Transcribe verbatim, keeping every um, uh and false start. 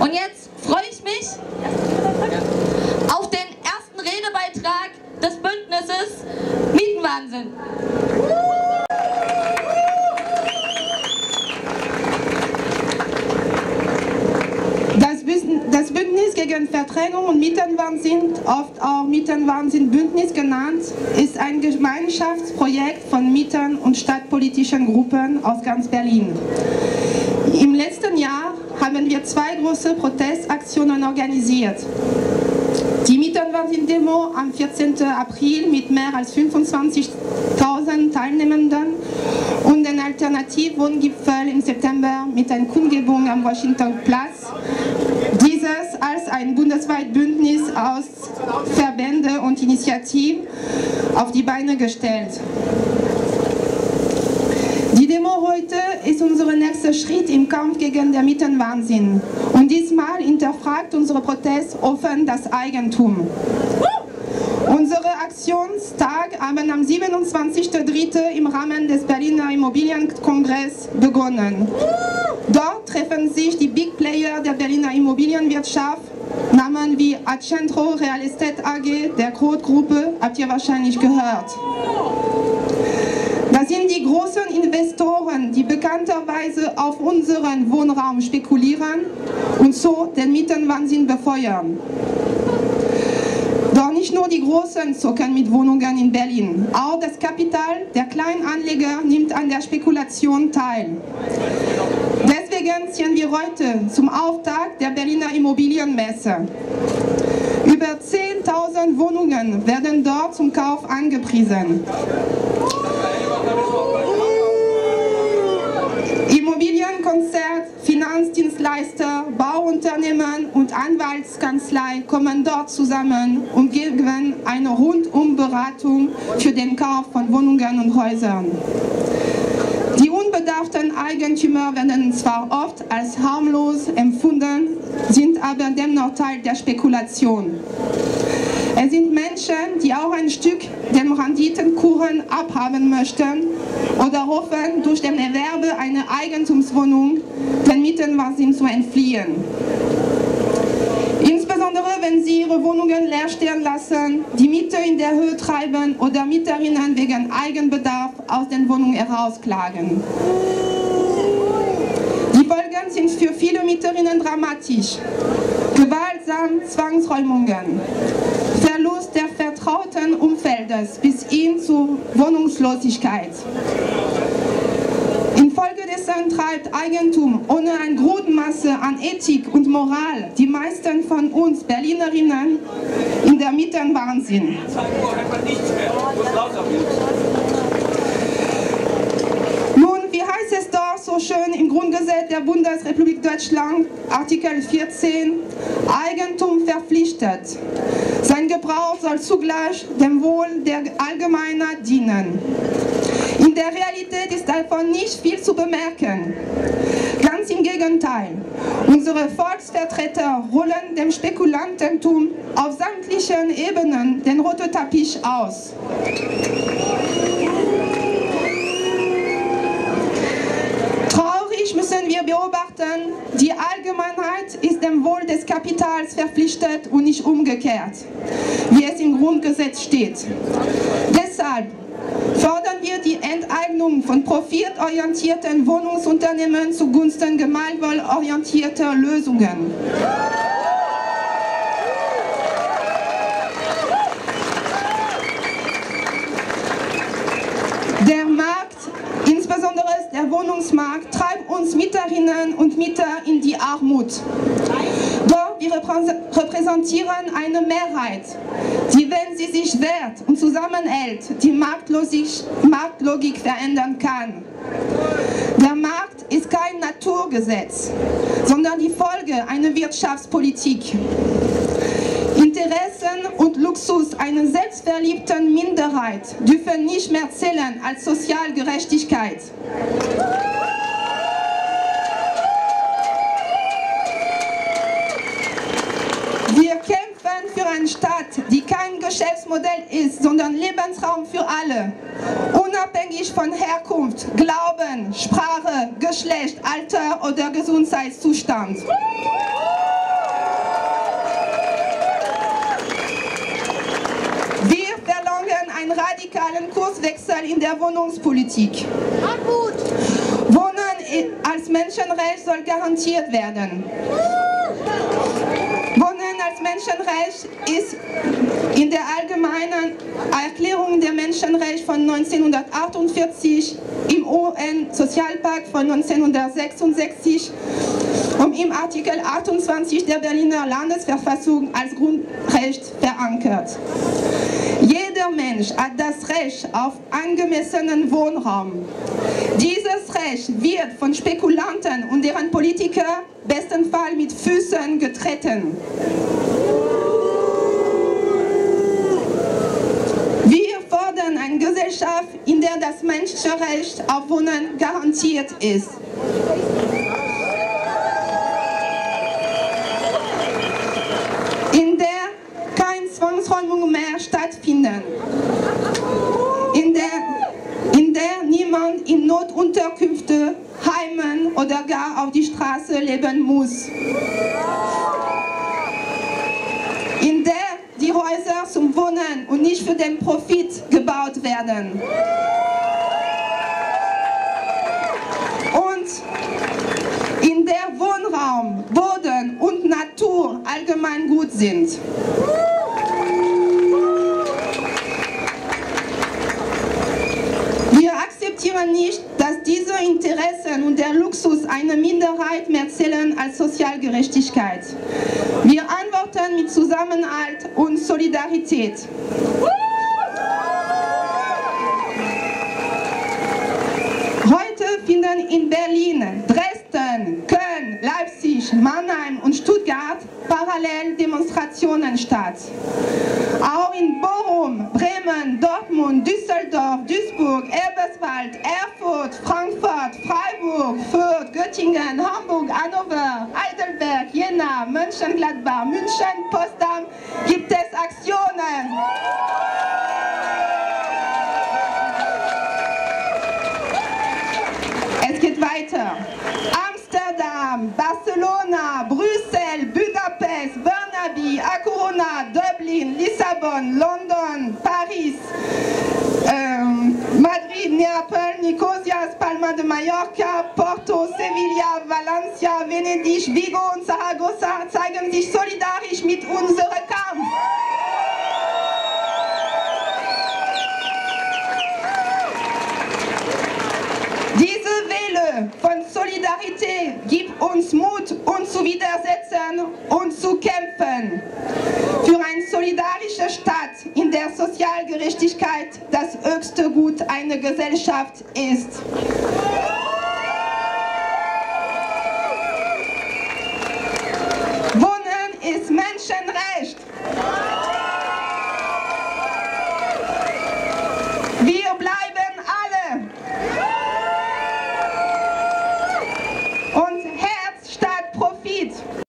Und jetzt freue ich mich auf den ersten Redebeitrag des Bündnisses Mietenwahnsinn. Das Bündnis gegen Verdrängung und Mietenwahnsinn, oft auch Mietenwahnsinn-Bündnis genannt, ist ein Gemeinschaftsprojekt von Mieten- und stadtpolitischen Gruppen aus ganz Berlin. Im letzten Jahr haben wir zwei große Protestaktionen organisiert. Die Mietenwahnsinn-Demo am vierzehnten April mit mehr als fünfundzwanzigtausend Teilnehmenden und den Alternativwohngipfel im September mit einer Kundgebung am Washingtonplatz. Dieses als ein bundesweites Bündnis aus Verbänden und Initiativen auf die Beine gestellt. Die Demo heute ist unser nächster Schritt im Kampf gegen den Mietenwahnsinn. Und diesmal hinterfragt unser Protest offen das Eigentum. Unsere Aktionstag haben am siebenundzwanzigsten dritten im Rahmen des Berliner Immobilienkongress begonnen. Dort treffen sich die Big Player der Berliner Immobilienwirtschaft, Namen wie Accentro Real Estate A G, der Groth-Gruppe, habt ihr wahrscheinlich gehört. Das sind die großen Investoren, die bekannterweise auf unseren Wohnraum spekulieren und so den Mietenwahnsinn befeuern. Doch nicht nur die Großen zocken mit Wohnungen in Berlin. Auch das Kapital der Kleinanleger nimmt an der Spekulation teil. Deswegen ziehen wir heute zum Auftakt der Berliner Immobilienmesse. Über zehntausend Wohnungen werden dort zum Kauf angepriesen. Immobilienkonzert, Finanzdienstleister, Bauunternehmen und Anwaltskanzlei kommen dort zusammen und geben eine Rundum-Beratung für den Kauf von Wohnungen und Häusern. Die unbedarften Eigentümer werden zwar oft als harmlos empfunden, sind aber dennoch Teil der Spekulation. Es sind Menschen, die auch ein Stück den Renditenkuchen abhaben möchten oder hoffen, durch den Erwerb einer Eigentumswohnung den Mietenwahnsinn zu entfliehen. Insbesondere wenn sie ihre Wohnungen leer stehen lassen, die Miete in der Höhe treiben oder Mieterinnen wegen Eigenbedarf aus den Wohnungen herausklagen. Die Folgen sind für viele Mieterinnen dramatisch. Gewaltsam Zwangsräumungen, Verlust der vertrauten Umfeldes bis hin zu Wohnungslosigkeit. Infolgedessen treibt Eigentum ohne ein Grundmaße an Ethik und Moral die meisten von uns Berlinerinnen in der Mietenwahnsinn. Nun, wie heißt es doch so schön im Grundgesetz der Bundesrepublik Deutschland, Artikel vierzehn, Eigentum verpflichtet. Sein Gebrauch soll zugleich dem Wohl der Allgemeinheit dienen. In der Realität ist davon nicht viel zu bemerken. Ganz im Gegenteil. Unsere Volksvertreter rollen dem Spekulantentum auf sämtlichen Ebenen den roten Teppich aus. Traurig müssen wir beobachten, die Allgemeinheit ist dem Wohl des Kapitals verpflichtet und nicht umgekehrt, wie es im Grundgesetz steht. Deshalb fordern wir die Enteignung von profitorientierten Wohnungsunternehmen zugunsten gemeinwohlorientierter Lösungen. Der Markt, insbesondere der Wohnungsmarkt, treibt uns Mieterinnen und Mieter in die Armut. Doch wir repräsentieren eine Mehrheit, die, wenn sie sich wehrt und zusammenhält, die Marktlogik verändern kann. Der Markt ist kein Naturgesetz, sondern die Folge einer Wirtschaftspolitik. Interessen und Luxus einer selbstverliebten Minderheit dürfen nicht mehr zählen als Sozialgerechtigkeit. Wir kämpfen für eine Stadt, die kein Geschäftsmodell ist, sondern Lebensraum für alle, unabhängig von Herkunft, Glauben, Sprache, Geschlecht, Alter oder Gesundheitszustand. einen Kurswechsel in der Wohnungspolitik. Wohnen als Menschenrecht soll garantiert werden. Wohnen als Menschenrecht ist in der allgemeinen Erklärung der Menschenrechte von neunzehnhundertachtundvierzig, im U N-Sozialpakt von neunzehnhundertsechsundsechzig und im Artikel achtundzwanzig der Berliner Landesverfassung als Grundrecht verankert. Jeder Mensch hat das Recht auf angemessenen Wohnraum. Dieses Recht wird von Spekulanten und deren Politikern bestenfalls mit Füßen getreten. Wir fordern eine Gesellschaft, in der das Menschenrecht auf Wohnen garantiert ist. In der keine Zwangsräumung mehr stattfinden. In der, in der niemand in Notunterkünfte, Heimen oder gar auf die Straße leben muss. In der die Häuser zum Wohnen und nicht für den Profit gebaut werden. Und in der Wohnraum, Boden und Natur allgemein gut sind. Wir akzeptieren nicht, dass diese Interessen und der Luxus einer Minderheit mehr zählen als Sozialgerechtigkeit. Wir antworten mit Zusammenhalt und Solidarität. Heute finden in Berlin, Dresden, Köln, Leipzig, Mannheim und Stuttgart parallel Demonstrationen statt. Auch in Bochum, Bremen, Dortmund, Düsseldorf, Duisburg, Eberswald, Erfurt, Frankfurt, Freiburg, Fürth, Göttingen, Hamburg, Hannover, Heidelberg, Jena, Mönchengladbach, München, Potsdam gibt es Aktionen. Es geht weiter. Amsterdam, Barcelona, Brüssel, Budapest, Burnaby, A Coruña, Dublin, Lissabon, London, Paris, ähm, Madrid, Neapel, Nicosia, Palma de Mallorca, Porto, Sevilla, Valencia, Venedig, Vigo und Zaragoza zeigen sich solidarisch mit unserem Kampf. Diese Welle von Solidarität gibt uns Mut, uns zu widersetzen und zu kämpfen. Für eine solidarische Stadt, in der Sozialgerechtigkeit das höchste Gut einer Gesellschaft ist.